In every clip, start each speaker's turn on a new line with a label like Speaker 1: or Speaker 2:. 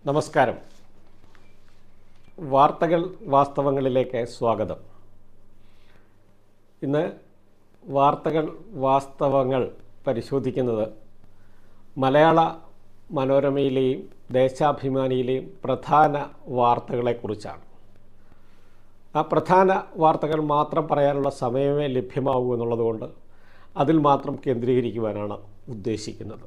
Speaker 1: നമസ്കാരം. വാർത്തകൾ വാസ്തവങ്ങളിലേക്ക് സ്വാഗതം. ഇന്ന് വാർത്തകൾ വാസ്തവങ്ങൾ പരിശോധിക്കുന്നത് മലയാള മനോരമയിലെയും ദേശാഭിമാനിയിലെയും പ്രധാന വാർത്തകളെക്കുറിച്ചാണ്. ആ പ്രധാന വാർത്തകൾ മാത്രം പറയാനുള്ള സമയമേ ലഭ്യമാകൂ എന്നുള്ളതുകൊണ്ട് അതിൽ മാത്രം കേന്ദ്രീകരിക്കുവാനാണ് ഉദ്ദേശിക്കുന്നത്.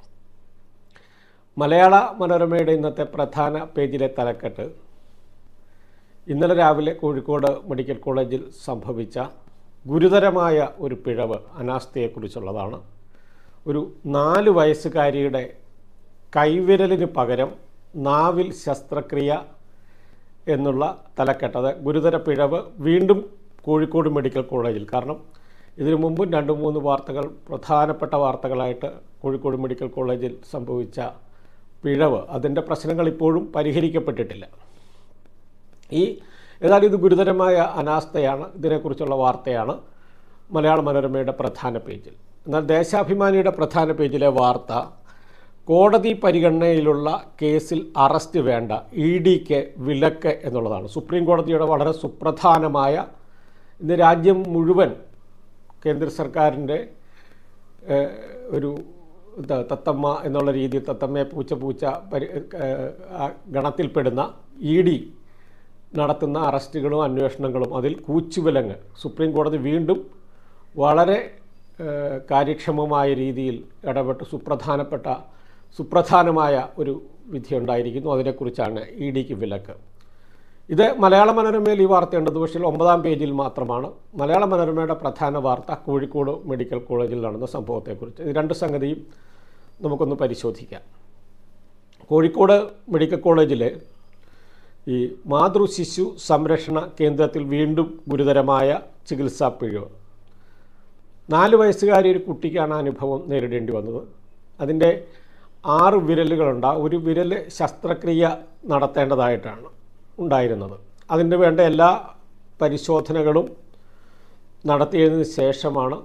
Speaker 1: മലയാള മനോരമയുടെ ഇന്നത്തെ പ്രധാന പേജിലെ തലക്കെട്ട് ഇന്നലെ രാവിലെ കോഴിക്കോട് മെഡിക്കൽ കോളേജിൽ സംഭവിച്ച ഗുരുതരമായ ഒരു പിഴവ്, അനാസ്ഥയെക്കുറിച്ചുള്ളതാണ്. ഒരു 4 വയസ്സുകാരിയുടെ കൈവിരലിന് പകരം നാവിൽ ശസ്ത്രക്രിയ എന്നുള്ള തലക്കെട്ടത് ഗുരുതര പിഴവ് വീണ്ടും കോഴിക്കോട് മെഡിക്കൽ കോളേജിൽ. കാരണം ഇതിനു മുമ്പും 2-3 വാർത്തകൾ പ്രധാനപ്പെട്ട വാർത്തകളായിട്ട് കോഴിക്കോട് മെഡിക്കൽ കോളേജിൽ സംഭവിച്ച പിഴവ്, അതിൻ്റെ പ്രശ്നങ്ങൾ ഇപ്പോഴും പരിഹരിക്കപ്പെട്ടിട്ടില്ല. ഏതായാലും ഇത് ഗുരുതരമായ അനാസ്ഥയാണ്. ഇതിനെക്കുറിച്ചുള്ള വാർത്തയാണ് മലയാള മനോരമയുടെ പ്രധാന പേജിൽ. എന്നാൽ ദേശാഭിമാനിയുടെ പ്രധാന പേജിലെ വാർത്ത കോടതി പരിഗണനയിലുള്ള കേസിൽ അറസ്റ്റ് വേണ്ട, EDക്ക് വിലക്ക് എന്നുള്ളതാണ്. സുപ്രീം കോടതിയുടെ വളരെ സുപ്രധാനമായ, ഇന്ന് രാജ്യം മുഴുവൻ കേന്ദ്ര സർക്കാരിൻ്റെ ഒരു തത്തമ്മ എന്നുള്ള രീതിയിൽ തത്തമ്മയെ പൂച്ച ഗണത്തിൽപ്പെടുന്ന ED നടത്തുന്ന അറസ്റ്റുകളും അന്വേഷണങ്ങളും, അതിൽ കൂച്ചുവിലങ്ങ് സുപ്രീം കോടതി വീണ്ടും വളരെ കാര്യക്ഷമമായ രീതിയിൽ ഇടപെട്ട് സുപ്രധാനമായ ഒരു വിധിയുണ്ടായിരിക്കുന്നു. അതിനെക്കുറിച്ചാണ് EDക്ക് വിലക്ക്. ഇത് മലയാള മനോരമയിൽ ഈ വാർത്തയുണ്ട്. പക്ഷേ 9-ാം പേജിൽ മാത്രമാണ്. മലയാള മനോരമയുടെ പ്രധാന വാർത്ത കോഴിക്കോട് മെഡിക്കൽ കോളേജിൽ നടന്ന സംഭവത്തെക്കുറിച്ച്. ഇത് 2 സംഗതിയും നമുക്കൊന്ന് പരിശോധിക്കാം. കോഴിക്കോട് മെഡിക്കൽ കോളേജിലെ ഈ മാതൃശിശു സംരക്ഷണ കേന്ദ്രത്തിൽ വീണ്ടും ഗുരുതരമായ ചികിത്സാ പിഴവ്. 4 വയസ്സുകാരി ഒരു കുട്ടിക്കാണ് അനുഭവം നേരിടേണ്ടി വന്നത്. അതിൻ്റെ 6 വിരലുകളുണ്ട്. ഒരു വിരൽ ശസ്ത്രക്രിയ നടത്തേണ്ടതായിട്ടാണ് ഉണ്ടായിരുന്നത്. അതിന് വേണ്ട എല്ലാ പരിശോധനകളും നടത്തിയതിന് ശേഷമാണ്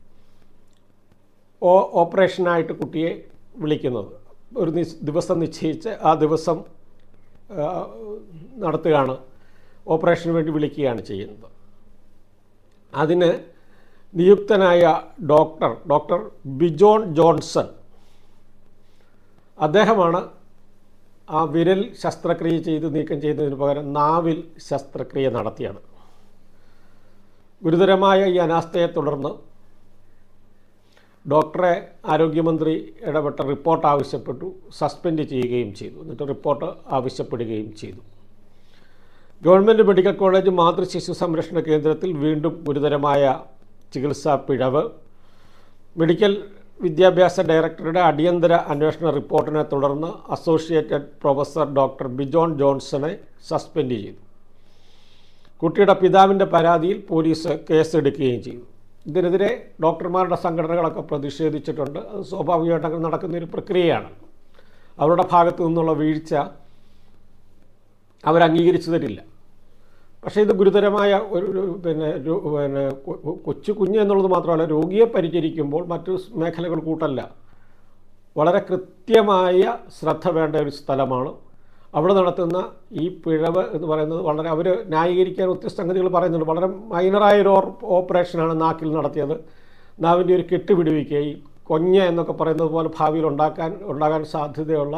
Speaker 1: ഓപ്പറേഷനായിട്ട് കുട്ടിയെ വിളിക്കുന്നത്. ഒരു ദിവസം നിശ്ചയിച്ച് ആ ദിവസം നടത്തുകയാണ്, ഓപ്പറേഷന് വേണ്ടി വിളിക്കുകയാണ് ചെയ്യുന്നത്. അതിന് നിയുക്തനായ ഡോക്ടർ ബിജോൺ ജോൺസൺ, അദ്ദേഹമാണ് ആ വിരൽ ശസ്ത്രക്രിയ നീക്കം ചെയ്തതിന് പകരം നാവിൽ ശസ്ത്രക്രിയ നടത്തിയത്. ഗുരുതരമായ ഈ അനാസ്ഥയെ തുടർന്ന് ഡോക്ടറെ ആരോഗ്യമന്ത്രി ഇടപെട്ട റിപ്പോർട്ട് ആവശ്യപ്പെട്ടു, സസ്പെൻഡ് ചെയ്യുകയും ചെയ്തു. എന്നിട്ട് റിപ്പോർട്ട് ആവശ്യപ്പെടുകയും ചെയ്തു. ഗവൺമെൻറ് മെഡിക്കൽ കോളേജ് മാതൃശിശു സംരക്ഷണ കേന്ദ്രത്തിൽ വീണ്ടും ഗുരുതരമായ ചികിത്സാ പിഴവ്. മെഡിക്കൽ വിദ്യാഭ്യാസ ഡയറക്ടറുടെ അടിയന്തര അന്വേഷണ റിപ്പോർട്ടിനെ തുടർന്ന് അസോസിയേറ്റഡ് പ്രൊഫസർ ഡോക്ടർ ബിജോൺ ജോൺസണെ സസ്പെൻഡ് ചെയ്തു. കുട്ടിയുടെ പിതാവിൻ്റെ പരാതിയിൽ പോലീസ് കേസെടുക്കുകയും ചെയ്തു. ഇതിനെതിരെ ഡോക്ടർമാരുടെ സംഘടനകളൊക്കെ പ്രതിഷേധിച്ചിട്ടുണ്ട്. അത് സ്വാഭാവികമായിട്ട് നടക്കുന്ന ഒരു പ്രക്രിയയാണ്. അവരുടെ ഭാഗത്തു നിന്നുള്ള വീഴ്ച അവരംഗീകരിച്ചു തരില്ല. പക്ഷേ ഇത് ഗുരുതരമായ കൊച്ചു കുഞ്ഞ് എന്നുള്ളത് മാത്രമല്ല, രോഗിയെ പരിചരിക്കുമ്പോൾ മറ്റു മേഖലകൾ കൂട്ടല്ല, വളരെ കൃത്യമായ ശ്രദ്ധ വേണ്ട ഒരു സ്ഥലമാണ്. അവിടെ നടത്തുന്ന ഈ പിഴവ് എന്ന് പറയുന്നത് വളരെ, അവർ ന്യായീകരിക്കാൻ ഒത്തിരി സംഗതികൾ പറയുന്നുണ്ട്. വളരെ മൈനറായൊരു ഓപ്പറേഷനാണ് നാക്കിൽ നടത്തിയത്. നാവിൻ്റെ ഒരു കെട്ട് പിടിവിക്കുക, ഈ കൊഞ്ഞ എന്നൊക്കെ പറയുന്നത് പോലെ ഭാവിയിൽ ഉണ്ടാകാൻ സാധ്യതയുള്ള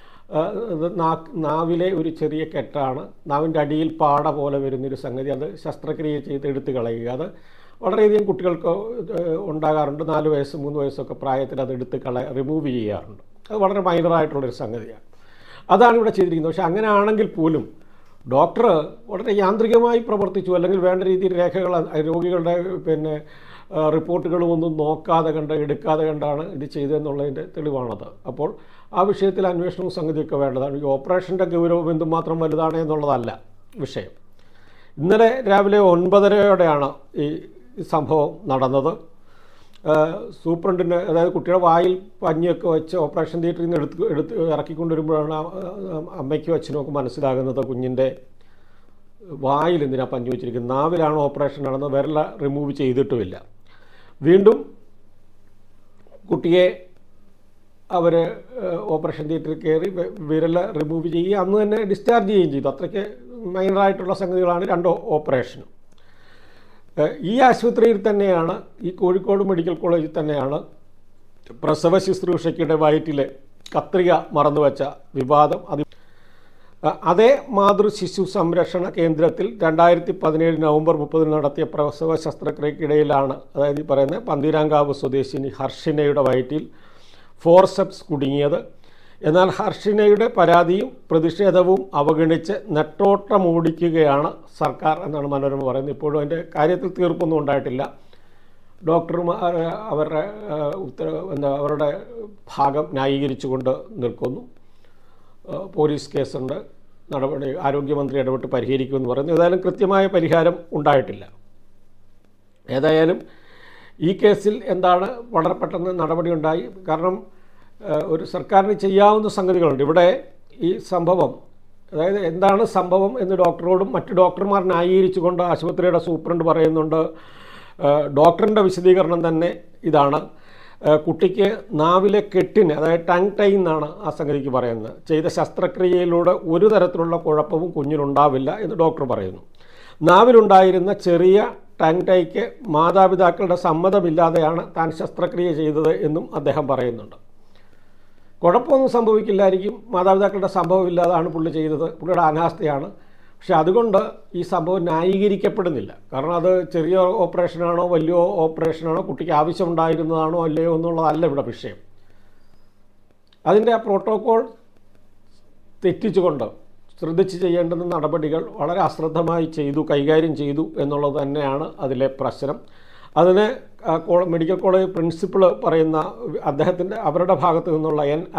Speaker 1: നാവിലെ ഒരു ചെറിയ കെട്ടാണ്. നാവിൻ്റെ അടിയിൽ പാട പോലെ വരുന്നൊരു സംഗതി, അത് ശസ്ത്രക്രിയ ചെയ്ത് എടുത്ത് കളയുക. അത് വളരെയധികം കുട്ടികൾക്ക് ഉണ്ടാകാറുണ്ട്. 4 വയസ്സ് 3 വയസ്സൊക്കെ പ്രായത്തിൽ അത് റിമൂവ് ചെയ്യാറുണ്ട്. അത് വളരെ മൈനറായിട്ടുള്ളൊരു സംഗതിയാണ്. അതാണ് ഇവിടെ ചെയ്തിരിക്കുന്നത്. പക്ഷേ അങ്ങനെ ആണെങ്കിൽ പോലും ഡോക്ടർ വളരെ യാന്ത്രികമായി പ്രവർത്തിച്ചു, അല്ലെങ്കിൽ വേണ്ട രീതിയിൽ രേഖകൾ, രോഗികളുടെ റിപ്പോർട്ടുകളും ഒന്നും എടുക്കാതെ കണ്ടാണ് ഇത് ചെയ്തതെന്നുള്ളതിൻ്റെ തെളിവാണത്. അപ്പോൾ ആ വിഷയത്തിൽ അന്വേഷണവും സംഗതിയൊക്കെ വേണ്ടതാണ്. ഈ ഓപ്പറേഷൻ്റെ ഗൗരവം എന്തുമാത്രം വലുതാണ് എന്നുള്ളതല്ല വിഷയം. ഇന്നലെ രാവിലെ 9:30 ഈ സംഭവം നടന്നത്. സൂപ്രണ്ടിന്, അതായത് കുട്ടിയുടെ വായിൽ പഞ്ഞിയൊക്കെ വെച്ച് ഓപ്പറേഷൻ തിയേറ്ററിൽ നിന്ന് എടുത്ത് ഇറക്കിക്കൊണ്ടുവരുമ്പോഴാണ് അമ്മയ്ക്കും അച്ഛനുമൊക്കെ മനസ്സിലാകുന്നത് കുഞ്ഞിൻ്റെ വായിൽ എന്തിനാണ് പഞ്ഞി വെച്ചിരിക്കുന്നത്. നാവിലാണ് ഓപ്പറേഷൻ നടന്നത്, വിരൽ റിമൂവ് ചെയ്തിട്ടുമില്ല. വീണ്ടും കുട്ടിയെ അവർ ഓപ്പറേഷൻ തിയേറ്ററിൽ കയറി വിരൽ റിമൂവ് ചെയ്യുകയും അന്ന് തന്നെ ഡിസ്ചാർജ് ചെയ്യുകയും ചെയ്തു. അത്രയ്ക്ക് മൈനറായിട്ടുള്ള സംഗതികളാണ് 2 ഓപ്പറേഷനും. ഈ ആശുപത്രിയിൽ തന്നെയാണ്, ഈ കോഴിക്കോട് മെഡിക്കൽ കോളേജിൽ തന്നെയാണ് പ്രസവ ശുശ്രൂഷയ്ക്കിടെ വയറ്റിൽ കത്രിക മറന്നുവെച്ച വിവാദം. അതേ മാതൃ ശിശു സംരക്ഷണ കേന്ദ്രത്തിൽ 2017 നവംബർ 30 നടത്തിയ പ്രസവ ശസ്ത്രക്രിയക്കിടയിലാണ്, അതായത് ഈ പറയുന്ന പന്തീരാങ്കാവ് സ്വദേശിനി ഹർഷിനയുടെ വയറ്റിൽ ഫോർസെപ്സ് കുടുങ്ങിയത്. എന്നാൽ ഹർഷിനയുടെ പരാതിയും പ്രതിഷേധവും അവഗണിച്ച് നെട്ടോട്ടമോടിക്കുകയാണ് സർക്കാർ എന്നാണ് മനോരമ പറയുന്നത്. ഇപ്പോഴും അതിൻ്റെ കാര്യത്തിൽ തീർപ്പൊന്നും ഉണ്ടായിട്ടില്ല. ഡോക്ടർമാർ അവരുടെ ഭാഗം ന്യായീകരിച്ചുകൊണ്ട് നിൽക്കുന്നു. പോലീസ് കേസുണ്ട്, നടപടി ആരോഗ്യമന്ത്രി ഇടപെട്ട് പരിഹരിക്കുമെന്ന് പറയുന്നു. ഏതായാലും കൃത്യമായ പരിഹാരം ഉണ്ടായിട്ടില്ല. ഏതായാലും ഈ കേസിൽ എന്താണ്, വളരെ പെട്ടെന്ന് നടപടി ഉണ്ടായി. കാരണം ഒരു സർക്കാരിന് ചെയ്യാവുന്ന സംഗതികളുണ്ട്. ഇവിടെ ഈ സംഭവം, അതായത് എന്താണ് സംഭവം എന്ന് ഡോക്ടറോടും മറ്റ് ഡോക്ടർമാർ ന്യായീകരിച്ചുകൊണ്ട് ആശുപത്രിയുടെ സൂപ്രണ്ട് പറയുന്നുണ്ട്. ഡോക്ടറിൻ്റെ വിശദീകരണം തന്നെ ഇതാണ്: കുട്ടിക്ക് നാവിലെ കെട്ടിന്, അതായത് ടങ് ടൈ എന്നാണ് ആ സംഗതിക്ക് പറയുന്നത്, ചെയ്ത ശസ്ത്രക്രിയയിലൂടെ ഒരു തരത്തിലുള്ള കുഴപ്പവും കുഞ്ഞിനുണ്ടാവില്ല എന്ന് ഡോക്ടർ പറയുന്നു. നാവിലുണ്ടായിരുന്ന ചെറിയ ടങ് ടൈക്ക് മാതാപിതാക്കളുടെ സമ്മതമില്ലാതെയാണ് താൻ ശസ്ത്രക്രിയ ചെയ്തത് എന്നും അദ്ദേഹം പറയുന്നുണ്ട്. കുഴപ്പമൊന്നും സംഭവിക്കില്ലായിരിക്കും, മാതാപിതാക്കളുടെ സംഭവമില്ലാതാണ് പുള്ളി ചെയ്തത്, പുള്ളിയുടെ അനാസ്ഥയാണ്. പക്ഷെ അതുകൊണ്ട് ഈ സംഭവം ന്യായീകരിക്കപ്പെടുന്നില്ല. കാരണം അത് ചെറിയ ഓപ്പറേഷനാണോ വലിയ ഓപ്പറേഷനാണോ, കുട്ടിക്ക് ആവശ്യമുണ്ടായിരുന്നതാണോ അല്ലയോ എന്നുള്ളതല്ല ഇവിടെ വിഷയം. അതിൻ്റെ പ്രോട്ടോക്കോൾ തെറ്റിച്ചുകൊണ്ട് ശ്രദ്ധിച്ച് ചെയ്യേണ്ടുന്ന നടപടികൾ വളരെ അശ്രദ്ധമായി കൈകാര്യം ചെയ്തു എന്നുള്ളത് തന്നെയാണ് അതിലെ പ്രശ്നം. അതിന് മെഡിക്കൽ കോളേജ് പ്രിൻസിപ്പൾ പറയുന്ന അവരുടെ ഭാഗത്തു നിന്നുള്ള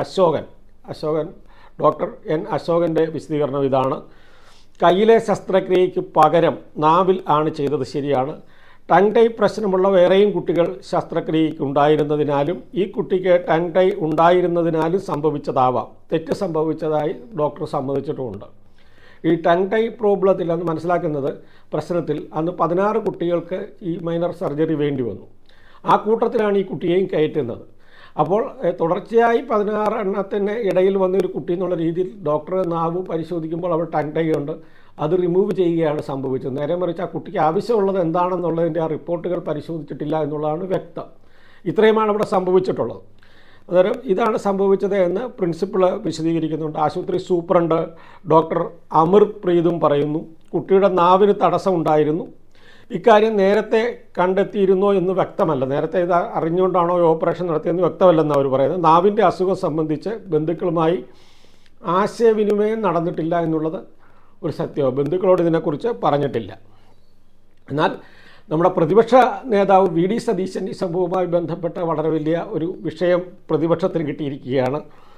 Speaker 1: ഡോക്ടർ എൻ അശോകൻ്റെ വിശദീകരണം ഇതാണ്: കയ്യിലെ ശസ്ത്രക്രിയയ്ക്ക് പകരം നാവിൽ ആണ് ചെയ്തത്, ശരിയാണ്. ടങ് ടൈ പ്രശ്നമുള്ള വേറെയും കുട്ടികൾ ശസ്ത്രക്രിയയ്ക്ക് ഉണ്ടായിരുന്നതിനാലും ഈ കുട്ടിക്ക് ടങ് ടൈ ഉണ്ടായിരുന്നതിനാലും സംഭവിച്ചതാവാം. തെറ്റ് സംഭവിച്ചതായി ഡോക്ടർ സമ്മതിച്ചിട്ടുമുണ്ട്. ഈ ടങ് ടൈ പ്രോബ്ലത്തിൽ അന്ന് മനസ്സിലാക്കുന്നത്, പ്രശ്നത്തിൽ അന്ന് 16 കുട്ടികൾക്ക് ഈ മൈനർ സർജറി വേണ്ടി വന്നു. ആ കൂട്ടത്തിലാണ് ഈ കുട്ടിയെയും കയറ്റുന്നത്. അപ്പോൾ തുടർച്ചയായി 16 എണ്ണത്തിന് ഇടയിൽ വന്നൊരു കുട്ടി എന്നുള്ള രീതിയിൽ ഡോക്ടർ നാവ് പരിശോധിക്കുമ്പോൾ അവിടെ ടങ് ടൈ ഉണ്ട്, അത് റിമൂവ് ചെയ്യുകയാണ് സംഭവിച്ചത്. നേരെ മറിച്ച് ആ കുട്ടിക്ക് ആവശ്യമുള്ളത് എന്താണെന്നുള്ളതിൻ്റെ ആ റിപ്പോർട്ടുകൾ പരിശോധിച്ചിട്ടില്ല എന്നുള്ളതാണ് വ്യക്തം. ഇത്രയുമാണ് അവിടെ സംഭവിച്ചിട്ടുള്ളത്. അന്നേരം ഇതാണ് സംഭവിച്ചത് എന്ന് പ്രിൻസിപ്പൾ വിശദീകരിക്കുന്നുണ്ട്. ആശുപത്രി സൂപ്രണ്ട് ഡോക്ടർ അമർ പ്രീതും പറയുന്നു, കുട്ടിയുടെ നാവിന് തടസ്സമുണ്ടായിരുന്നു. ഇക്കാര്യം നേരത്തെ കണ്ടെത്തിയിരുന്നോ എന്ന് വ്യക്തമല്ല. നേരത്തെ ഇത് അറിഞ്ഞുകൊണ്ടാണോ ഓപ്പറേഷൻ നടത്തിയെന്ന് വ്യക്തമല്ലെന്ന് അവർ പറയുന്നത്. നാവിൻ്റെ അസുഖം സംബന്ധിച്ച് ബന്ധുക്കളുമായി ആശയവിനിമയം നടന്നിട്ടില്ല എന്നുള്ളത് ഒരു സത്യമാണ്. ബന്ധുക്കളോട് ഇതിനെക്കുറിച്ച് പറഞ്ഞിട്ടില്ല. എന്നാൽ നമ്മുടെ പ്രതിപക്ഷ നേതാവ് വി ഡി സതീശൻ ഈ സംഭവവുമായി ബന്ധപ്പെട്ട വളരെ വലിയ ഒരു വിഷയം പ്രതിപക്ഷത്തിന് കിട്ടിയിരിക്കുകയാണ്.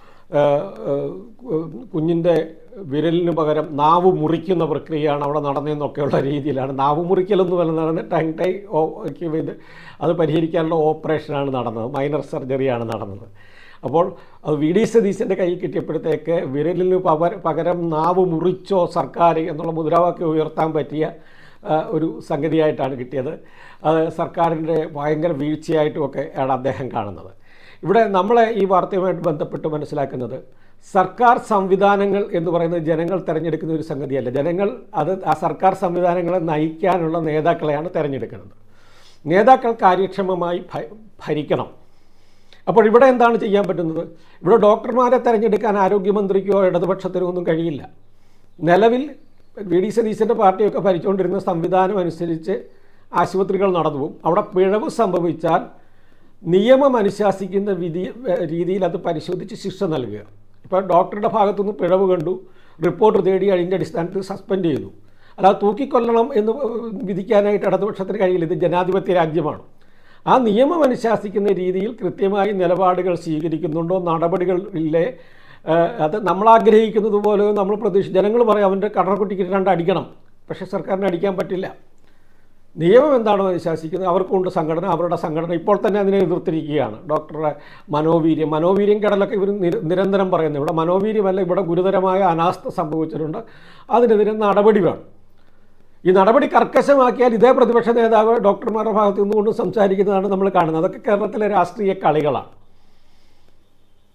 Speaker 1: കുഞ്ഞിൻ്റെ വിരലിന് പകരം നാവ് മുറിക്കുന്ന പ്രക്രിയയാണ് അവിടെ നടന്നതെന്നൊക്കെയുള്ള രീതിയിലാണ്. നാവ് മുറിക്കലൊന്നും വല്ല നടന്നത് ടങ് ടൈ അത് പരിഹരിക്കാനുള്ള ഓപ്പറേഷനാണ് നടന്നത്, മൈനർ സർജറിയാണ് നടന്നത്. അപ്പോൾ അത് വി ഡി സതീശൻ്റെ കൈ കിട്ടിയപ്പോഴത്തേക്ക് വിരലിന് പകരം നാവ് മുറിച്ചോ സർക്കാർ എന്നുള്ള മുദ്രാവാക്യം ഉയർത്താൻ പറ്റിയ ഒരു സംഗതിയായിട്ടാണ് കിട്ടിയത്. അത് സർക്കാരിൻ്റെ ഭയങ്കര വീഴ്ചയായിട്ടുമൊക്കെ ആണ് അദ്ദേഹം കാണുന്നത്. ഇവിടെ നമ്മളെ ഈ വാർത്തയുമായിട്ട് ബന്ധപ്പെട്ട് മനസ്സിലാക്കുന്നത്, സർക്കാർ സംവിധാനങ്ങൾ എന്ന് പറയുന്നത് ജനങ്ങൾ തിരഞ്ഞെടുക്കുന്ന ഒരു സംഗതിയല്ല. ജനങ്ങൾ ആ സർക്കാർ സംവിധാനങ്ങളെ നയിക്കാനുള്ള നേതാക്കളെയാണ് തിരഞ്ഞെടുക്കുന്നത്. നേതാക്കൾ കാര്യക്ഷമമായി ഭരിക്കണം. അപ്പോൾ ഇവിടെ എന്താണ് ചെയ്യാൻ പറ്റുന്നത്? ഇവിടെ ഡോക്ടർമാരെ തിരഞ്ഞെടുക്കാൻ ആരോഗ്യമന്ത്രിക്കോ ഇടതുപക്ഷത്തിനോ ഒന്നും കഴിയില്ല. നിലവിൽ വി ഡി സതീശൻ്റെ പാർട്ടിയൊക്കെ ഭരിച്ചുകൊണ്ടിരുന്ന സംവിധാനം അനുസരിച്ച് ആശുപത്രികൾ നടന്നു പോകും. അവിടെ പിഴവ് സംഭവിച്ചാൽ നിയമം അനുശാസിക്കുന്ന രീതിയിൽ അത് പരിശോധിച്ച് ശിക്ഷ നൽകുക. ഇപ്പോൾ ഡോക്ടറുടെ ഭാഗത്തുനിന്ന് പിഴവ് കണ്ടു, റിപ്പോർട്ട് തേടി അതിൻ്റെ അടിസ്ഥാനത്തിൽ സസ്പെൻഡ് ചെയ്തു. അല്ലാതെ തൂക്കിക്കൊല്ലണം എന്ന് വിധിക്കാനായിട്ട് ഇടതുപക്ഷത്തിന് കഴിയില്ല. ഇത് ജനാധിപത്യ രാജ്യമാണ്. ആ നിയമം അനുശാസിക്കുന്ന രീതിയിൽ കൃത്യമായി നിലപാടുകൾ സ്വീകരിക്കുന്നുണ്ടോ, നടപടികൾ ഇല്ലേ, അത് നമ്മളാഗ്രഹിക്കുന്നത് പോലെ നമ്മൾ ജനങ്ങൾ പറയും അവൻ്റെ കടറക്കുട്ടിക്ക് 2 അടിക്കണം, പക്ഷേ സർക്കാരിന് അടിക്കാൻ പറ്റില്ല. നിയമം എന്താണോ അനുശാസിക്കുന്നത്, അവർക്കുണ്ട് സംഘടന, അവരുടെ സംഘടന ഇപ്പോൾ തന്നെ അതിനെ എതിർത്തിരിക്കുകയാണ്. ഡോക്ടറുടെ മനോവീര്യം കടലൊക്കെ ഇവർ നിരന്തരം പറയുന്നത്. ഇവിടെ മനോവീര്യമല്ല, ഇവിടെ ഗുരുതരമായ അനാസ്ഥ സംഭവിച്ചിട്ടുണ്ട്, അതിനെതിരെ നടപടി വേണം. ഈ നടപടി കർക്കശമാക്കിയാൽ ഇതേ പ്രതിപക്ഷ നേതാവ് ഡോക്ടർമാരുടെ ഭാഗത്തു നിന്നുകൊണ്ട് സംസാരിക്കുന്നതാണ് നമ്മൾ കാണുന്നത്. അതൊക്കെ കേരളത്തിലെ രാഷ്ട്രീയ കളികളാണ്.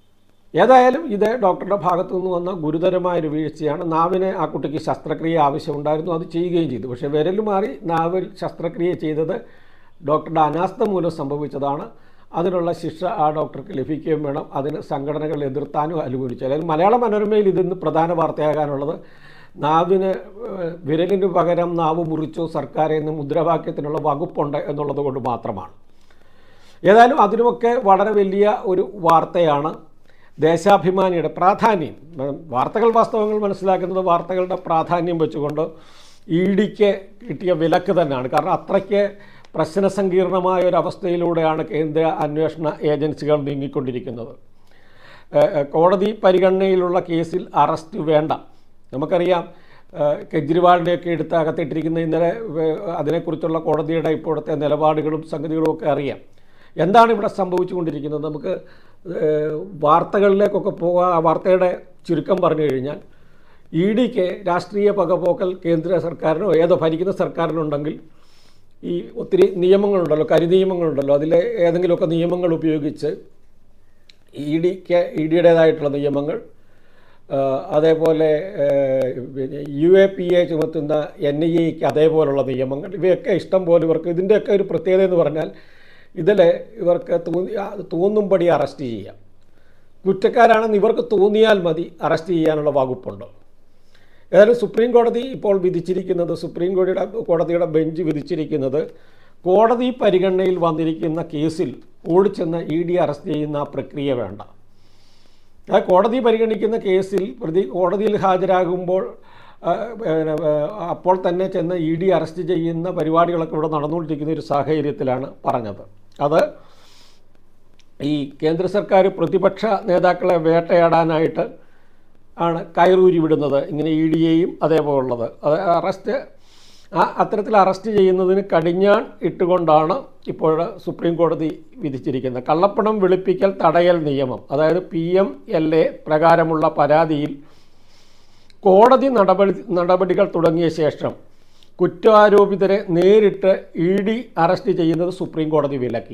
Speaker 1: ഏതായാലും ഇത് ഡോക്ടറുടെ ഭാഗത്തു നിന്ന് വന്ന ഗുരുതരമായൊരു വീഴ്ചയാണ്. നാവിന് ആ കുട്ടിക്ക് ശസ്ത്രക്രിയ ആവശ്യമുണ്ടായിരുന്നു, അത് ചെയ്യുകയും ചെയ്തു. പക്ഷേ വിരൽ മാറി നാവിൽ ശസ്ത്രക്രിയ ചെയ്തത് ഡോക്ടറുടെ അനാസ്ഥ മൂലം സംഭവിച്ചതാണ്. അതിനുള്ള ശിക്ഷ ആ ഡോക്ടർക്ക് ലഭിക്കുകയും വേണം. അതിന് സംഘടനകൾ എതിർത്താനും അനുകൂലിച്ചു. അല്ലെങ്കിൽ മലയാള മനോരമയിൽ ഇതിന്ന് പ്രധാന വാർത്തയാകാനുള്ളത് വിരലിന് പകരം നാവ് മുറിച്ചു സർക്കാർ എന്ന മുദ്രാവാക്യത്തിനുള്ള വകുപ്പുണ്ട് എന്നുള്ളത് കൊണ്ട് മാത്രമാണ്. ഏതായാലും അതിനുമൊക്കെ വളരെ വലിയ ഒരു വാർത്തയാണ്. ദേശാഭിമാനിയുടെ പ്രാധാന്യം, വാർത്തകൾ വാസ്തവങ്ങൾ മനസ്സിലാക്കുന്നത് വാർത്തകളുടെ പ്രാധാന്യം വെച്ചുകൊണ്ട് ഇഡിക്ക് കിട്ടിയ വിലക്ക് തന്നെയാണ്. കാരണം അത്രയ്ക്ക് പ്രശ്നസങ്കീർണമായ ഒരവസ്ഥയിലൂടെയാണ് കേന്ദ്ര അന്വേഷണ ഏജൻസികൾ നീങ്ങിക്കൊണ്ടിരിക്കുന്നത്. കോടതി പരിഗണനയിലുള്ള കേസിൽ അറസ്റ്റ് വേണ്ട. നമുക്കറിയാം കെജ്രിവാളിനെയൊക്കെ എടുത്ത് അകത്തിട്ടിരിക്കുന്ന ഇന്നലെ അതിനെക്കുറിച്ചുള്ള കോടതിയുടെ ഇപ്പോഴത്തെ നിലപാടുകളും സംഗതികളും ഒക്കെ അറിയാം. എന്താണ് ഇവിടെ സംഭവിച്ചുകൊണ്ടിരിക്കുന്നത്? നമുക്ക് വാർത്തകളിലേക്കൊക്കെ ആ വാർത്തയുടെ ചുരുക്കം പറഞ്ഞു കഴിഞ്ഞാൽ ഇഡിക്ക് രാഷ്ട്രീയ പകപോക്കൽ കേന്ദ്ര സർക്കാരിനോ ഏതോ ഭരിക്കുന്ന സർക്കാരിനുണ്ടെങ്കിൽ ഈ ഒത്തിരി നിയമങ്ങളുണ്ടല്ലോ, കരിനിയമങ്ങളുണ്ടല്ലോ, അതിലെ ഏതെങ്കിലുമൊക്കെ നിയമങ്ങൾ ഉപയോഗിച്ച് ഇഡിയുടേതായിട്ടുള്ള നിയമങ്ങൾ, അതേപോലെ UAPA ചുമത്തുന്ന NIAക്ക് അതേപോലുള്ള നിയമങ്ങൾ, ഇവയൊക്കെ ഇഷ്ടം പോലെ ഇവർക്ക്. ഇതിൻ്റെയൊക്കെ ഒരു പ്രത്യേകത എന്ന് പറഞ്ഞാൽ ഇതിൽ ഇവർക്ക് തോന്നുംപടി അറസ്റ്റ് ചെയ്യാം. കുറ്റക്കാരാണെന്ന് ഇവർക്ക് തോന്നിയാൽ മതി അറസ്റ്റ് ചെയ്യാനുള്ള വകുപ്പുണ്ട്. ഏതായാലും സുപ്രീം കോടതി ഇപ്പോൾ വിധിച്ചിരിക്കുന്നത്, കോടതിയുടെ ബെഞ്ച് വിധിച്ചിരിക്കുന്നത്, കോടതി പരിഗണനയിൽ വന്നിരിക്കുന്ന കേസിൽ ഓടിച്ചെന്ന് ED അറസ്റ്റ് ചെയ്യുന്ന പ്രക്രിയ വേണ്ട. കോടതി പരിഗണിക്കുന്ന കേസിൽ പ്രതി കോടതിയിൽ ഹാജരാകുമ്പോൾ അപ്പോൾ തന്നെ ചെന്ന് ED അറസ്റ്റ് ചെയ്യുന്ന പരിപാടികളൊക്കെ ഇവിടെ നടന്നുകൊണ്ടിരിക്കുന്ന ഒരു സാഹചര്യത്തിലാണ് പറഞ്ഞത്. അത് ഈ കേന്ദ്ര സർക്കാർ പ്രതിപക്ഷ നേതാക്കളെ വേട്ടയാടാനായിട്ട് ആണ് കയറൂരി വിടുന്നത്, ഇങ്ങനെ EDയെയും അതേപോലുള്ളത്. അത് അത്തരത്തിൽ അറസ്റ്റ് ചെയ്യുന്നതിന് കടിഞ്ഞാൺ ഇട്ടുകൊണ്ടാണ് ഇപ്പോൾ സുപ്രീം കോടതി വിധിച്ചിരിക്കുന്നത്. കള്ളപ്പണം വെളുപ്പിക്കൽ തടയൽ നിയമം, അതായത് PMLA പ്രകാരമുള്ള പരാതിയിൽ കോടതി നടപടികൾ തുടങ്ങിയ ശേഷം കുറ്റാരോപിതരെ നേരിട്ട് ED അറസ്റ്റ് ചെയ്യുന്നത് സുപ്രീം കോടതി വിലക്കി.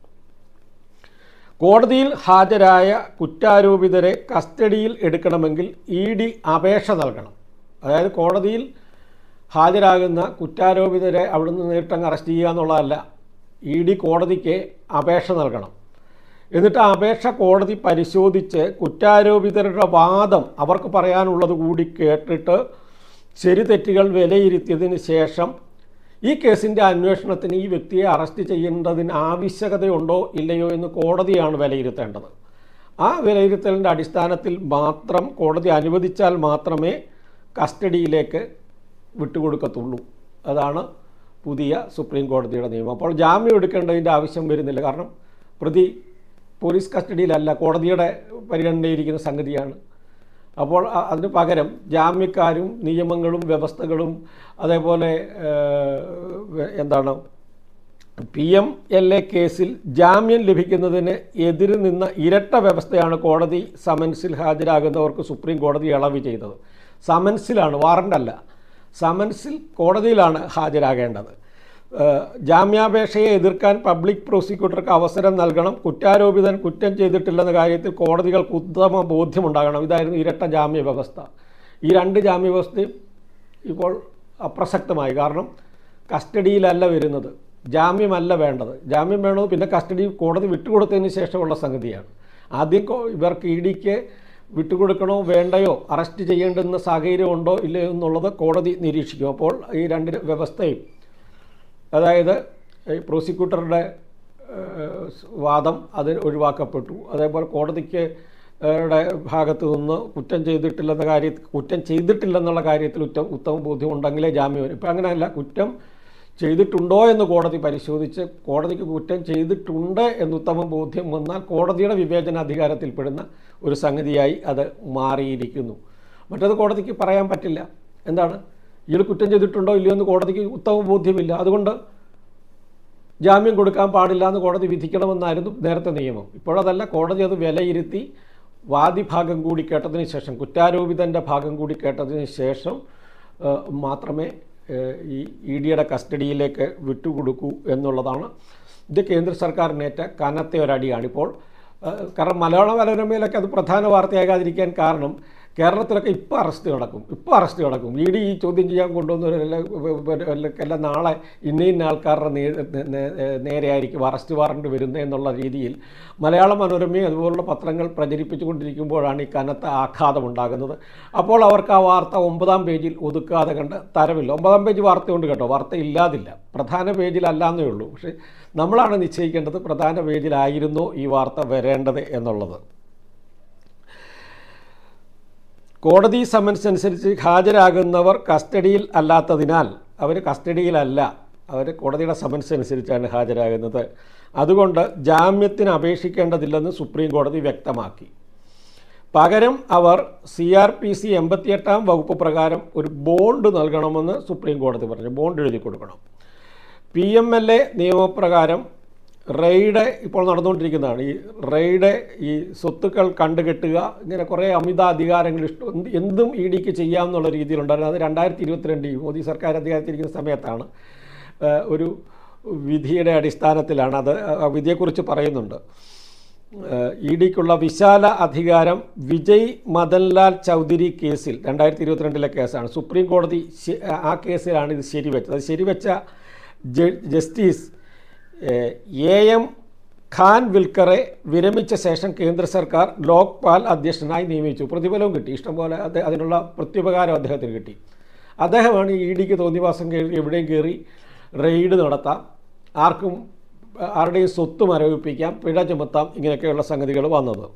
Speaker 1: കോടതിയിൽ ഹാജരായ കുറ്റാരോപിതരെ കസ്റ്റഡിയിൽ എടുക്കണമെങ്കിൽ ED അപേക്ഷ നൽകണം. അതായത് കോടതിയിൽ ഹാജരാകുന്ന കുറ്റാരോപിതരെ അവിടുന്ന് നേരിട്ടങ്ങ് അറസ്റ്റ് ചെയ്യുക എന്നുള്ളതല്ല, ED കോടതിക്ക് അപേക്ഷ നൽകണം. എന്നിട്ട് ആ അപേക്ഷ കോടതി പരിശോധിച്ച് കുറ്റാരോപിതരുടെ വാദം അവർക്ക് പറയാനുള്ളത് കൂടി കേട്ടിട്ട് ശരി തെറ്റുകൾ വിലയിരുത്തിയതിന് ശേഷം ഈ കേസിൻ്റെ അന്വേഷണത്തിന് ഈ വ്യക്തിയെ അറസ്റ്റ് ചെയ്യേണ്ടതിന് ആവശ്യകതയുണ്ടോ ഇല്ലയോ എന്ന് കോടതിയാണ് വിലയിരുത്തേണ്ടത്. ആ വിലയിരുത്തലിൻ്റെ അടിസ്ഥാനത്തിൽ മാത്രം കോടതി അനുവദിച്ചാൽ മാത്രമേ കസ്റ്റഡിയിലേക്ക് വിട്ടുകൊടുക്കത്തുള്ളൂ. അതാണ് പുതിയ സുപ്രീം കോടതിയുടെ നിയമം. അപ്പോൾ ജാമ്യം എടുക്കേണ്ടതിൻ്റെ ആവശ്യം വരുന്നില്ല. കാരണം പ്രതി പോലീസ് കസ്റ്റഡിയിലല്ല, കോടതിയുടെ പരിഗണനയിരിക്കുന്ന സംഗതിയാണ്. അപ്പോൾ അതിന് പകരം ജാമ്യക്കാരും നിയമങ്ങളും വ്യവസ്ഥകളും അതേപോലെ PMLA കേസിൽ ജാമ്യം ലഭിക്കുന്നതിന് എതിര് നിന്ന ഇരട്ട വ്യവസ്ഥയാണ് കോടതി സമൻസിൽ ഹാജരാകുന്നവർക്ക് സുപ്രീം കോടതി ഇളവ് ചെയ്തത്. സമൻസിലാണ്, വാറണ്ടല്ല. സമൻസിൽ കോടതിയിലാണ് ഹാജരാകേണ്ടത്. ജാമ്യാപേക്ഷയെ എതിർക്കാൻ പബ്ലിക് പ്രോസിക്യൂട്ടർക്ക് അവസരം നൽകണം. കുറ്റാരോപിതൻ കുറ്റം ചെയ്തിട്ടില്ലെന്ന കാര്യത്തിൽ കോടതികൾക്ക് ഉത്തമ ബോധ്യമുണ്ടാകണം. ഇതായിരുന്നു ഇരട്ട ജാമ്യ വ്യവസ്ഥ. ഈ രണ്ട് ജാമ്യ വ്യവസ്ഥയും ഇപ്പോൾ അപ്രസക്തമായി. കാരണം കസ്റ്റഡിയിലല്ല വരുന്നത്, ജാമ്യമല്ല വേണ്ടത്. ജാമ്യം വേണത് പിന്നെ കസ്റ്റഡി കോടതി വിട്ടുകൊടുത്തതിന് ശേഷമുള്ള സംഗതിയാണ്. ആദ്യം ഇവർക്ക് EDക്ക് വിട്ടുകൊടുക്കണോ വേണ്ടയോ, അറസ്റ്റ് ചെയ്യേണ്ടുന്ന സാഹചര്യം ഉണ്ടോ ഇല്ലയോ എന്നുള്ളത് കോടതി നിരീക്ഷിക്കും. അപ്പോൾ ഈ രണ്ട് വ്യവസ്ഥയും, അതായത് പ്രോസിക്യൂട്ടറുടെ വാദം അത് ഒഴിവാക്കപ്പെട്ടു. അതേപോലെ കോടതിക്ക് ഭാഗത്തു നിന്ന് കുറ്റം ചെയ്തിട്ടില്ലെന്നുള്ള കാര്യത്തിൽ ഉത്തമ ബോധ്യം ഉണ്ടെങ്കിലേ ജാമ്യം വരും. ഇപ്പം അങ്ങനെയല്ല, കുറ്റം ചെയ്തിട്ടുണ്ടോ എന്ന് കോടതി പരിശോധിച്ച് കോടതിക്ക് കുറ്റം ചെയ്തിട്ടുണ്ട് എന്ന് ഉത്തമ ബോധ്യം വന്നാൽ കോടതിയുടെ വിവേചനാധികാരത്തിൽപ്പെടുന്ന ഒരു സംഗതിയായി അത് മാറിയിരിക്കുന്നു. മറ്റത് കോടതിക്ക് പറയാൻ പറ്റില്ല. എന്താണ്, ഇയാൾ കുറ്റം ചെയ്തിട്ടുണ്ടോ ഇല്ലയോ എന്ന് കോടതിക്ക് ഉത്തമ ബോധ്യമില്ല, അതുകൊണ്ട് ജാമ്യം കൊടുക്കാൻ പാടില്ല എന്ന് കോടതി വിധിക്കണമെന്നായിരുന്നു നേരത്തെ നിയമം. ഇപ്പോഴതല്ല, കോടതി അത് വിലയിരുത്തി വാദിഭാഗം കൂടി കേട്ടതിന് ശേഷം, കുറ്റാരോപിതൻ്റെ ഭാഗം കൂടി കേട്ടതിന് ശേഷം മാത്രമേ ഈ EDയുടെ കസ്റ്റഡിയിലേക്ക് വിട്ടുകൊടുക്കൂ എന്നുള്ളതാണ്. ഇത് കേന്ദ്ര സർക്കാരിനേറ്റ കനത്ത ഒരടിയാണ്. ഇപ്പോൾ കാരണം മലയാള മനോരമയിലൊക്കെ അത് പ്രധാന വാർത്തയാകാതിരിക്കാൻ കാരണം കേരളത്തിലൊക്കെ ഇപ്പോൾ അറസ്റ്റ് നടക്കും ED ഈ ചോദ്യം ചെയ്യാൻ കൊണ്ടുവന്നവരെല്ലാം നാളെ ഇന്ന ആൾക്കാരുടെ നേരെ ആയിരിക്കും അറസ്റ്റ് വാറണ്ട് വരുന്നത് എന്നുള്ള രീതിയിൽ മലയാള മനോരമയും അതുപോലുള്ള പത്രങ്ങൾ പ്രചരിപ്പിച്ചുകൊണ്ടിരിക്കുമ്പോഴാണ് ഈ കനത്ത ആഘാതമുണ്ടാകുന്നത്. അപ്പോൾ അവർക്ക് ആ വാർത്ത 9-ാം പേജിൽ ഒതുക്കാതെ കണ്ട് തരമില്ല. 9-ാം പേജ് വാർത്തയുണ്ട് കേട്ടോ, വാർത്ത ഇല്ലാതില്ല, പ്രധാന പേജിലല്ലാന്നേ ഉള്ളൂ. പക്ഷേ നമ്മളാണ് നിശ്ചയിക്കേണ്ടത് പ്രധാന പേജിലായിരുന്നോ ഈ വാർത്ത വരേണ്ടത് എന്നുള്ളത്. കോടതി സമൻസ് അനുസരിച്ച് ഹാജരാകുന്നവർ കസ്റ്റഡിയിൽ അല്ലാത്തതിനാൽ അവർ കസ്റ്റഡിയിലല്ല, അവർ കോടതിയുടെ സമൻസ് അനുസരിച്ചാണ് ഹാജരാകുന്നത്. അതുകൊണ്ട് ജാമ്യത്തിന് അപേക്ഷിക്കേണ്ടതില്ലെന്ന് സുപ്രീം കോടതി വ്യക്തമാക്കി. പകരം അവർ CRPC 88-ാം വകുപ്പ് പ്രകാരം ഒരു ബോണ്ട് നൽകണമെന്ന് സുപ്രീം കോടതി പറഞ്ഞു. ബോണ്ട് എഴുതി കൊടുക്കണം. PMLA നിയമപ്രകാരം റെയ്ഡ് ഇപ്പോൾ നടന്നുകൊണ്ടിരിക്കുന്നതാണ്. ഈ റെയ്ഡ്, ഈ സ്വത്തുക്കൾ കണ്ടുകെട്ടുക, ഇങ്ങനെ കുറേ അമിത അധികാരങ്ങൾ എന്തും EDക്ക് ചെയ്യാമെന്നുള്ള രീതിയിലുണ്ടായിരുന്നു. അത് 2022 മോദി സർക്കാർ അധികാരത്തിലിരിക്കുന്ന സമയത്താണ്. ഒരു വിധിയുടെ അടിസ്ഥാനത്തിലാണ് അത്. വിധിയെക്കുറിച്ച് പറയുന്നുണ്ട്. EDക്കുള്ള വിശാല അധികാരം വിജയ് മദൻലാൽ ചൗധരി കേസിൽ 2022 കേസാണ്. സുപ്രീം കോടതി ആ കേസിലാണ് ഇത് ശരിവെച്ചത്. അത് ശരിവെച്ച ജസ്റ്റിസ് AM ഖാൻ വിൽക്കറെ വിരമിച്ച ശേഷം കേന്ദ്ര സർക്കാർ ലോക്പാൽ അധ്യക്ഷനായി നിയമിച്ചു. പ്രതിഫലവും കിട്ടി, ഇഷ്ടംപോലെ അതിനുള്ള പ്രത്യുപകാരം അദ്ദേഹത്തിന് കിട്ടി. അദ്ദേഹമാണ് EDക്ക് തോന്നിവാസം എവിടെയും കയറി റെയ്ഡ് നടത്താം, ആരുടെയും സ്വത്ത് മരവിപ്പിക്കാം, പിഴ ചുമത്താം, ഇങ്ങനെയൊക്കെയുള്ള സംഗതികൾ വന്നത്.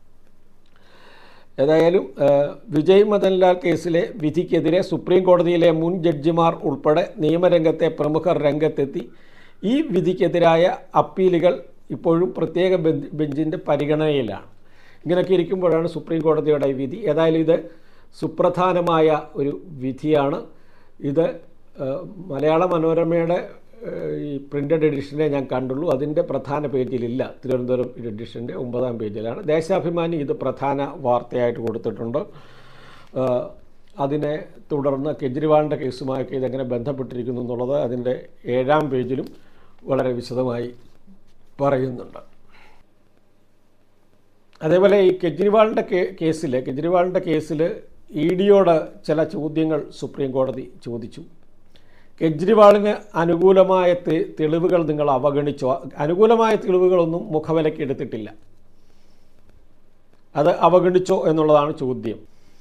Speaker 1: ഏതായാലും വിജയ് മദൻലാൽ കേസിലെ വിധിക്കെതിരെ സുപ്രീം കോടതിയിലെ മുൻ ജഡ്ജിമാർ ഉൾപ്പെടെ നിയമരംഗത്തെ പ്രമുഖർ രംഗത്തെത്തി. ഈ വിധിക്കെതിരായ അപ്പീലുകൾ ഇപ്പോഴും പ്രത്യേക ബെഞ്ചിൻ്റെ പരിഗണനയിലാണ്. ഇങ്ങനെയൊക്കെ ഇരിക്കുമ്പോഴാണ് സുപ്രീം കോടതിയുടെ വിധി. ഏതായാലും ഇത് സുപ്രധാനമായ ഒരു വിധിയാണ്. ഇത് മലയാള മനോരമയുടെ ഈ പ്രിൻ്റഡ് എഡിഷനെ ഞാൻ കണ്ടുള്ളൂ, അതിൻ്റെ പ്രധാന പേജിലില്ല. തിരുവനന്തപുരം എഡിഷൻ്റെ 9-ാം പേജിലാണ്. ദേശാഭിമാനി ഇത് പ്രധാന വാർത്തയായിട്ട് കൊടുത്തിട്ടുണ്ട്. അതിനെ തുടർന്ന് കെജ്രിവാളിൻ്റെ കേസുമായൊക്കെ ഇതെങ്ങനെ ബന്ധപ്പെട്ടിരിക്കുന്നു എന്നുള്ളത് അതിൻ്റെ 7-ാം പേജിലും വളരെ വിശദമായി പറയുന്നുണ്ട്. അതേപോലെ ഈ കെജ്രിവാളിൻ്റെ കേസിൽ EDയോട് ചില ചോദ്യങ്ങൾ സുപ്രീം കോടതി ചോദിച്ചു. കെജ്രിവാളിന് അനുകൂലമായ തെളിവുകൾ നിങ്ങൾ അവഗണിച്ചോ? അനുകൂലമായ തെളിവുകളൊന്നും മുഖവിലയ്ക്ക് എടുത്തിട്ടില്ല, അത് അവഗണിച്ചോ എന്നുള്ളതാണ് ചോദ്യം.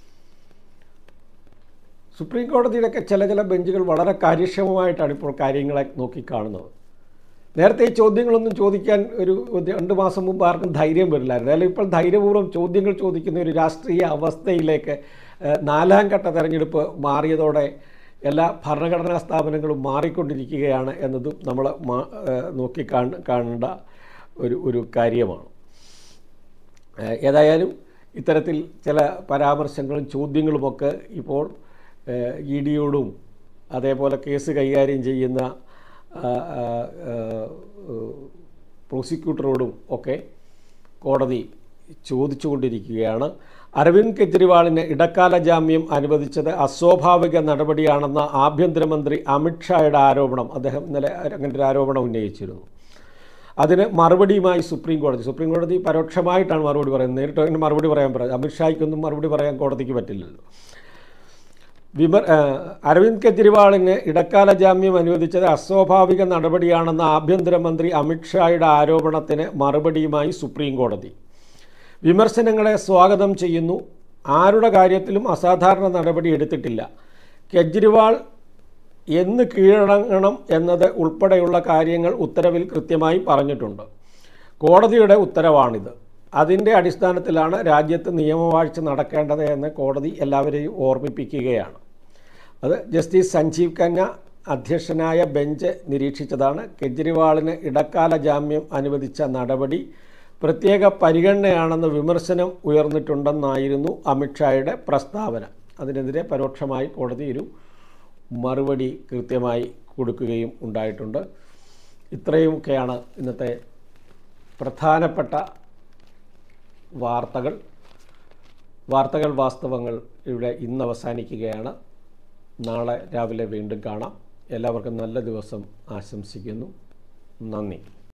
Speaker 1: സുപ്രീം കോടതിയിലൊക്കെ ചില ബെഞ്ചുകൾ വളരെ കാര്യക്ഷമമായിട്ടാണ് ഇപ്പോൾ കാര്യങ്ങളെ നോക്കിക്കാണുന്നത്. നേരത്തെ ഈ ചോദ്യങ്ങളൊന്നും ചോദിക്കാൻ ഒരു 2 മാസം മുമ്പ് ആർക്കും ധൈര്യം വരില്ലായിരുന്നു. അല്ലെങ്കിൽ ഇപ്പോൾ ധൈര്യപൂർവ്വം ചോദ്യങ്ങൾ ചോദിക്കുന്ന ഒരു രാഷ്ട്രീയ അവസ്ഥയിലേക്ക് 4ാം ഘട്ട തെരഞ്ഞെടുപ്പ് മാറിയതോടെ എല്ലാ ഭരണഘടനാ സ്ഥാപനങ്ങളും മാറിക്കൊണ്ടിരിക്കുകയാണ് എന്നതും നമ്മൾ കാണേണ്ട ഒരു കാര്യമാണ്. ഏതായാലും ഇത്തരത്തിൽ ചില പരാമർശങ്ങളും ചോദ്യങ്ങളുമൊക്കെ ഇപ്പോൾ EDയോടും അതേപോലെ കേസ് കൈകാര്യം ചെയ്യുന്ന പ്രോസിക്യൂട്ടറോടും ഒക്കെ കോടതി ചോദിച്ചുകൊണ്ടിരിക്കുകയാണ്. അരവിന്ദ് കെജ്രിവാളിന് ഇടക്കാല ജാമ്യം അനുവദിച്ചത് അസ്വാഭാവിക നടപടിയാണെന്ന ആഭ്യന്തരമന്ത്രി അമിത്ഷായുടെ ആരോപണം. അദ്ദേഹം ഇന്നലെ അങ്ങനെ ഒരു ആരോപണം ഉന്നയിച്ചിരുന്നു. അതിന് മറുപടിയുമായി സുപ്രീം കോടതി പരോക്ഷമായിട്ടാണ് മറുപടി പറയുന്നത്. നേരിട്ട് അങ്ങനെ മറുപടി പറയാൻ പറയാം. അമിത്ഷായ്ക്കൊന്നും മറുപടി പറയാൻ കോടതിക്ക് പറ്റില്ലല്ലോ. അരവിന്ദ് കെജ്രിവാളിന് ഇടക്കാല ജാമ്യം അനുവദിച്ചത് അസ്വാഭാവിക നടപടിയാണെന്ന ആഭ്യന്തരമന്ത്രി അമിത്ഷായുടെ ആരോപണത്തിന് മറുപടിയുമായി സുപ്രീം കോടതി വിമർശനങ്ങളെ സ്വാഗതം ചെയ്യുന്നു. ആരുടെ കാര്യത്തിലും അസാധാരണ നടപടി എടുത്തിട്ടില്ല. കെജ്രിവാൾ എന്ന് കീഴടങ്ങണം എന്നത് ഉൾപ്പെടെയുള്ള കാര്യങ്ങൾ ഉത്തരവിൽ കൃത്യമായി പറഞ്ഞിട്ടുണ്ട്. കോടതിയുടെ ഉത്തരവാണിത്. അതിൻ്റെ അടിസ്ഥാനത്തിലാണ് രാജ്യത്ത് നിയമവാഴ്ച നടക്കേണ്ടത് എന്ന് കോടതി എല്ലാവരെയും ഓർമ്മിപ്പിക്കുകയാണ്. അത് ജസ്റ്റിസ് സഞ്ജീവ് ഖന്ന അധ്യക്ഷനായ ബെഞ്ച് നിരീക്ഷിച്ചതാണ്. കെജ്രിവാളിന് ഇടക്കാല ജാമ്യം അനുവദിച്ച നടപടി പ്രത്യേക പരിഗണനയാണെന്ന് വിമർശനം ഉയർന്നിട്ടുണ്ടെന്നായിരുന്നു അമിത്ഷായുടെ പ്രസ്താവന. അതിനെതിരെ പരോക്ഷമായി കോടതി ഒരു മറുപടി കൃത്യമായി കൊടുക്കുകയും ഉണ്ടായിട്ടുണ്ട്. ഇത്രയുമൊക്കെയാണ് ഇന്നത്തെ പ്രധാനപ്പെട്ട വാർത്തകൾ വാസ്തവങ്ങൾ ഇവിടെ ഇന്ന് അവസാനിക്കുകയാണ്. നാളെ രാവിലെ വീണ്ടും കാണാം. എല്ലാവർക്കും നല്ല ദിവസം ആശംസിക്കുന്നു. നന്ദി.